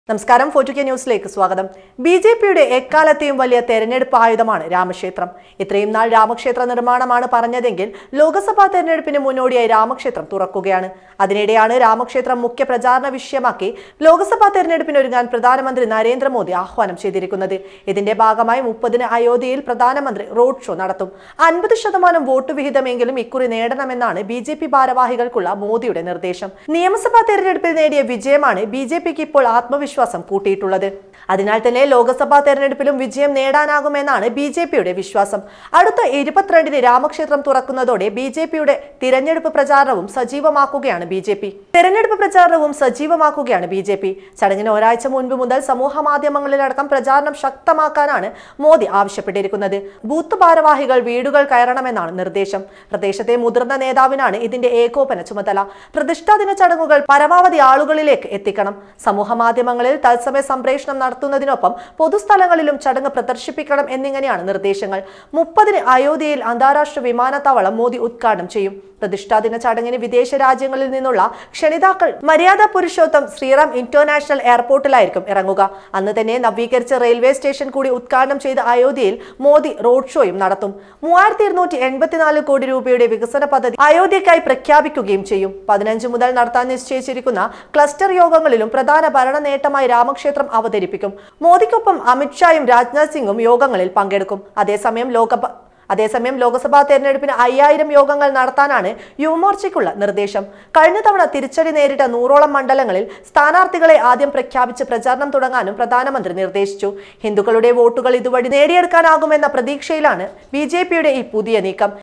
നമസ്കാരം ഫോർട്ടുകെ ന്യൂസിലേക്ക് സ്വാഗതം. ബിജെപിയുടെ എക്കാലത്തെയും വലിയ തെരഞ്ഞെടുപ്പ് ആയുധമാണ് രാമക്ഷേത്രം. ഇത്രയും നാൾ രാമക്ഷേത്ര നിർമ്മാണമാണ് പറഞ്ഞതെങ്കിൽ ലോക്സഭാ തെരഞ്ഞെടുപ്പിന് മുന്നോടിയായി രാമക്ഷേത്രം തുറക്കുകയാണ്. അതിനിടെയാണ് രാമക്ഷേത്രം മുഖ്യ പ്രചാരണ വിഷയമാക്കി ലോക്സഭാ തെരഞ്ഞെടുപ്പിന് ഒരുങ്ങാൻ പ്രധാനമന്ത്രി നരേന്ദ്രമോദി ആഹ്വാനം ചെയ്തിരിക്കുന്നത്. ഇതിന്റെ ഭാഗമായി 30-ന് അയോധ്യയിൽ പ്രധാനമന്ത്രി റോഡ് ഷോ നടത്തും. 50% വോട്ട് വിഹിതമെങ്കിലും ഇക്കുറി നേടണമെന്നാണ് ബിജെപി ഭാരവാഹികൾക്കുള്ള മോദിയുടെ നിർദ്ദേശം. നിയമസഭാ തെരഞ്ഞെടുപ്പിൽ നേടിയ വിജയമാണ് ബിജെപിക്ക് ഇപ്പോൾ ആത്മവിശ്വാസം കൂട്ടിയിട്ടുള്ളത്. അതിനാൽ തന്നെ ലോക്സഭാ തെരഞ്ഞെടുപ്പിലും വിജയം നേടാനാകുമെന്നാണ് ബിജെപിയുടെ വിശ്വാസം. അടുത്ത 22-ന് രാമക്ഷേത്രം തുറക്കുന്നതോടെ ബിജെപിയുടെ തിരഞ്ഞെടുപ്പ് പ്രചാരണവും സജീവമാക്കുകയാണ് ബിജെപി. ചടങ്ങിന് ഒരാഴ്ച മുൻപ് മുതൽ സമൂഹ മാധ്യമങ്ങളിലടക്കം പ്രചാരണം ശക്തമാക്കാനാണ് മോദി ആവശ്യപ്പെട്ടിരിക്കുന്നത്. ബൂത്ത് ഭാരവാഹികൾ വീടുകൾ കയറണമെന്നാണ് നിർദ്ദേശം. പ്രദേശത്തെ മുതിർന്ന നേതാവിനാണ് ഇതിന്റെ ഏകോപന ചുമതല. പ്രതിഷ്ഠാദിന ചടങ്ങുകൾ പരമാവധി ആളുകളിലേക്ക് എത്തിക്കണം. സമൂഹ മാധ്യമങ്ങളിൽ തത്സമയ സംപ്രേഷണം നടത്തുന്നതിനൊപ്പം പൊതുസ്ഥലങ്ങളിലും ചടങ്ങ് പ്രദർശിപ്പിക്കണം എന്നിങ്ങനെയാണ് നിർദ്ദേശങ്ങൾ. 30-ന് അയോധ്യയിൽ അന്താരാഷ്ട്ര വിമാനത്താവളം മോദി ഉദ്ഘാടനം ചെയ്യും. പ്രതിഷ്ഠാദിന ചടങ്ങിന് വിദേശ രാജ്യങ്ങളിൽ നിന്നുള്ള ക്ഷണിതാക്കൾ മര്യാദ പുരുഷോത്തം ശ്രീറാം ഇന്റർനാഷണൽ എയർപോർട്ടിലായിരിക്കും ഇറങ്ങുക. അന്ന് തന്നെ നവീകരിച്ച റെയിൽവേ സ്റ്റേഷൻ കൂടി ഉദ്ഘാടനം ചെയ്ത അയോധ്യയിൽ മോദി റോഡ് ഷോയും നടത്തും. 3284 കോടി രൂപയുടെ വികസന പദ്ധതി അയോധ്യയ്ക്കായി പ്രഖ്യാപിക്കുകയും ചെയ്യും. 15 മുതൽ നടത്താൻ നിശ്ചയിച്ചിരിക്കുന്ന ക്ലസ്റ്റർ യോഗങ്ങളിലും പ്രധാന ഭരണ നേട്ടമായി രാമക്ഷേത്രം അവതരിപ്പിക്കും. മോദിക്കൊപ്പം അമിത്ഷായും രാജ്നാഥ് സിംഗും യോഗങ്ങളിൽ പങ്കെടുക്കും. അതേസമയം ലോക്സഭാ തെരഞ്ഞെടുപ്പിന് 5000 യോഗങ്ങൾ നടത്താനാണ് യുവമോർച്ചയ്ക്കുള്ള നിർദ്ദേശം. കഴിഞ്ഞ തവണ തിരിച്ചടി നേരിട്ട 100ഓളം മണ്ഡലങ്ങളിൽ സ്ഥാനാർത്ഥികളെ ആദ്യം പ്രഖ്യാപിച്ച് പ്രചാരണം തുടങ്ങാനും പ്രധാനമന്ത്രി നിർദ്ദേശിച്ചു. ഹിന്ദുക്കളുടെ വോട്ടുകൾ ഇതുവഴി നേടിയെടുക്കാനാകുമെന്ന പ്രതീക്ഷയിലാണ് ബിജെപിയുടെ ഈ പുതിയ നീക്കം.